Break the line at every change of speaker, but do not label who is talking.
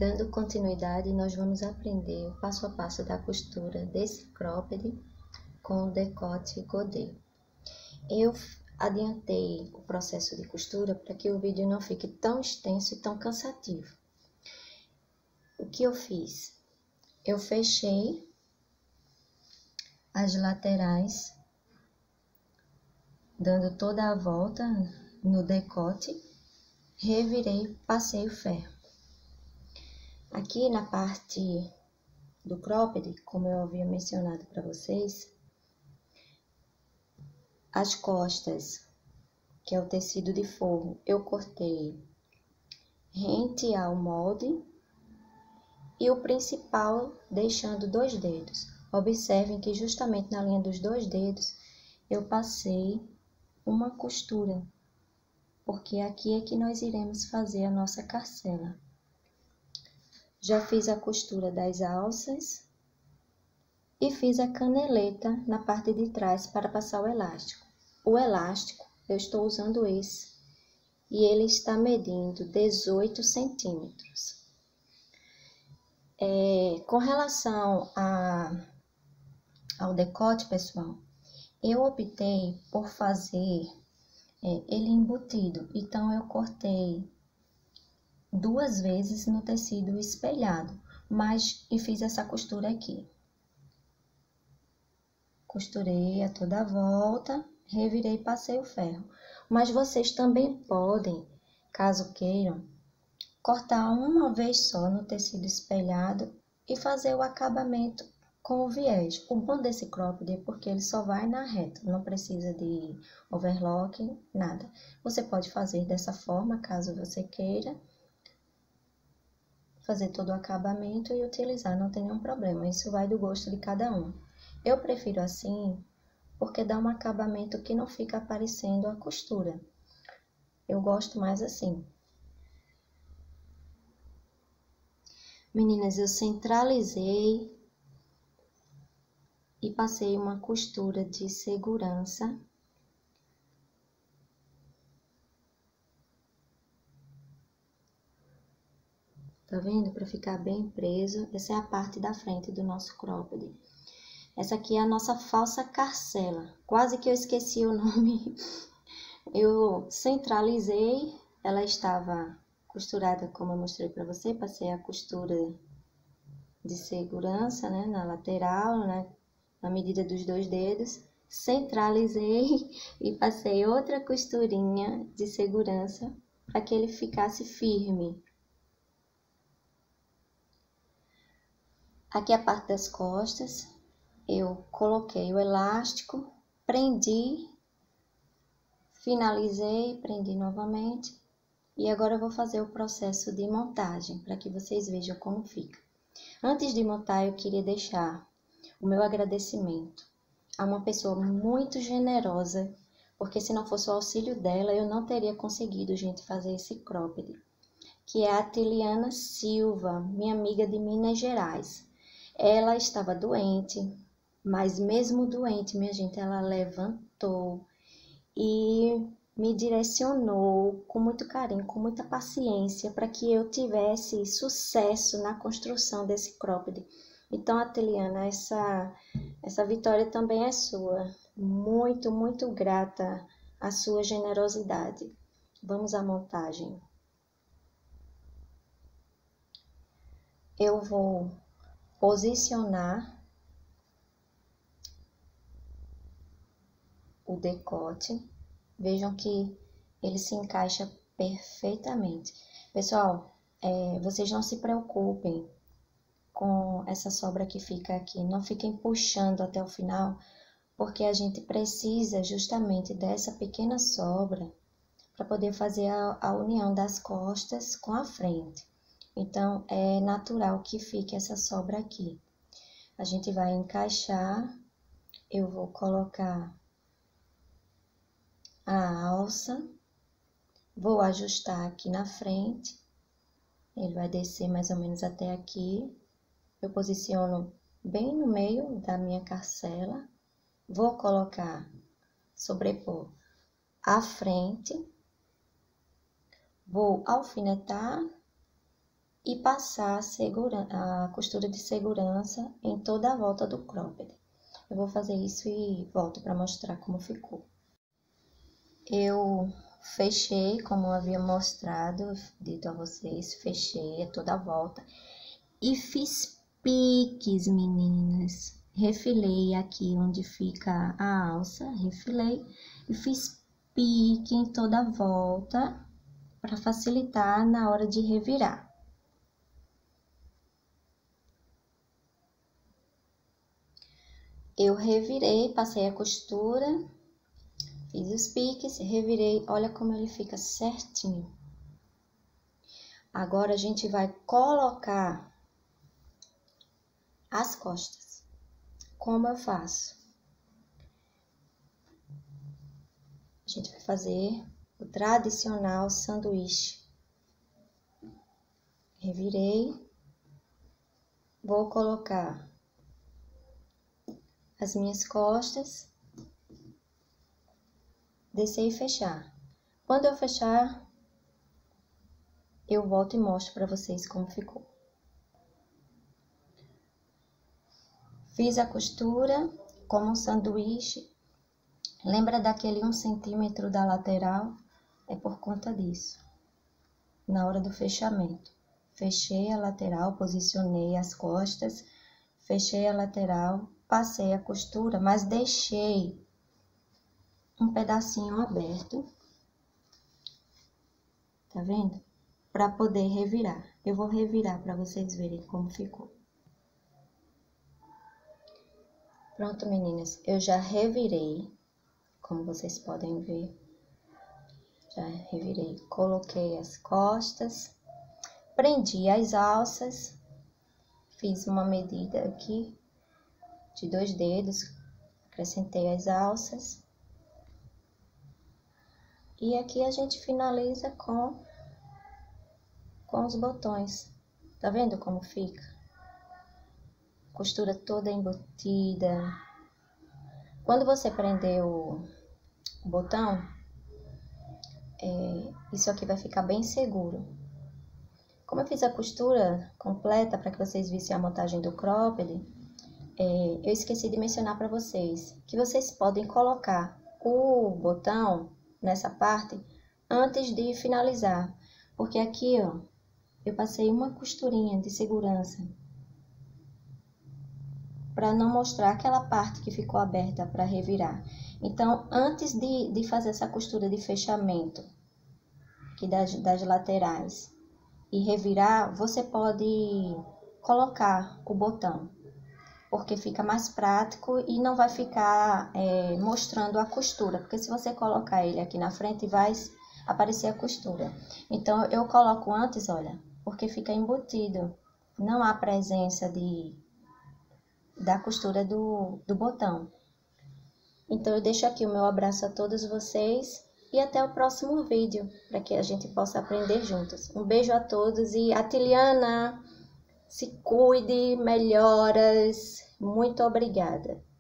Dando continuidade, nós vamos aprender o passo a passo da costura desse cropped com o decote godê. Eu adiantei o processo de costura para que o vídeo não fique tão extenso e tão cansativo. O que eu fiz? Eu fechei as laterais, dando toda a volta no decote, revirei, passei o ferro. Aqui na parte do cropped, como eu havia mencionado para vocês, as costas, que é o tecido de forro, eu cortei rente ao molde e o principal deixando 2 dedos. Observem que justamente na linha dos 2 dedos eu passei uma costura, porque aqui é que nós iremos fazer a nossa carcela. Já fiz a costura das alças e fiz a caneleta na parte de trás para passar o elástico. O elástico, eu estou usando esse, e ele está medindo 18 centímetros. Com relação ao decote, pessoal, eu optei por fazer ele embutido, então eu cortei 2 vezes no tecido espelhado, e fiz essa costura aqui. Costurei a toda a volta, revirei e passei o ferro. Mas vocês também podem, caso queiram, cortar uma vez só no tecido espelhado e fazer o acabamento com o viés. O bom desse cropped é porque ele só vai na reta, não precisa de overlock, nada. Você pode fazer dessa forma, caso você queira, fazer todo o acabamento e utilizar, não tem nenhum problema, isso vai do gosto de cada um. Eu prefiro assim, porque dá um acabamento que não fica aparecendo a costura. Eu gosto mais assim. Meninas, eu centralizei e passei uma costura de segurança. Tá vendo? Para ficar bem preso. Essa é a parte da frente do nosso cropped. Essa aqui é a nossa falsa carcela. Quase que eu esqueci o nome. Eu centralizei, ela estava costurada como eu mostrei para você. Passei a costura de segurança, né, na lateral, né, na medida dos 2 dedos. Centralizei e passei outra costurinha de segurança para que ele ficasse firme. Aqui a parte das costas, eu coloquei o elástico, prendi, finalizei, prendi novamente. E agora eu vou fazer o processo de montagem, para que vocês vejam como fica. Antes de montar, eu queria deixar o meu agradecimento a uma pessoa muito generosa, porque se não fosse o auxílio dela, eu não teria conseguido, gente, fazer esse cropped, que é a Tiliana Silva, minha amiga de Minas Gerais. Ela estava doente, mas mesmo doente, minha gente, ela levantou e me direcionou com muito carinho, com muita paciência, para que eu tivesse sucesso na construção desse cropped. Então, Ateliana, essa vitória também é sua. Muito, muito grata à sua generosidade. Vamos à montagem. Eu vou posicionar o decote. Vejam que ele se encaixa perfeitamente. Pessoal, vocês não se preocupem com essa sobra que fica aqui. Não fiquem puxando até o final, porque a gente precisa justamente dessa pequena sobra para poder fazer a união das costas com a frente. Então, é natural que fique essa sobra aqui. A gente vai encaixar, eu vou colocar a alça, vou ajustar aqui na frente, ele vai descer mais ou menos até aqui. Eu posiciono bem no meio da minha carcela, vou colocar, sobrepor a frente, vou alfinetar e passar a costura de segurança em toda a volta do cropped. Eu vou fazer isso e volto para mostrar como ficou. Eu fechei, como eu havia mostrado, dito a vocês, fechei toda a volta e fiz piques, meninas. Refilei aqui onde fica a alça, refilei e fiz pique em toda a volta para facilitar na hora de revirar. Eu revirei, passei a costura, fiz os piques, revirei, olha como ele fica certinho. Agora a gente vai colocar as costas. Como eu faço? A gente vai fazer o tradicional sanduíche. Revirei, vou colocar as minhas costas, descer e fechar. Quando eu fechar, eu volto e mostro para vocês como ficou. Fiz a costura como um sanduíche. Lembra daquele 1 centímetro da lateral? É por conta disso. Na hora do fechamento, fechei a lateral, posicionei as costas, fechei a lateral, passei a costura, mas deixei um pedacinho aberto, tá vendo? Para poder revirar. Eu vou revirar para vocês verem como ficou. Pronto, meninas, eu já revirei, como vocês podem ver. Já revirei, coloquei as costas, prendi as alças, fiz uma medida aqui de 2 dedos, acrescentei as alças. E aqui a gente finaliza com os botões. Tá vendo como fica? Costura toda embutida. Quando você prender o botão, isso aqui vai ficar bem seguro. Como eu fiz a costura completa para que vocês vissem a montagem do cropped, eu esqueci de mencionar para vocês que vocês podem colocar o botão nessa parte antes de finalizar, porque aqui, ó, eu passei uma costurinha de segurança para não mostrar aquela parte que ficou aberta para revirar. Então, antes de fazer essa costura de fechamento aqui das laterais e revirar, você pode colocar o botão, porque fica mais prático e não vai ficar mostrando a costura, porque se você colocar ele aqui na frente, vai aparecer a costura. Então, eu coloco antes, olha, porque fica embutido, não há presença da costura do botão. Então, eu deixo aqui o meu abraço a todos vocês e até o próximo vídeo, para que a gente possa aprender juntos. Um beijo a todos e Atiliana, se cuide, melhoras. Muito obrigada.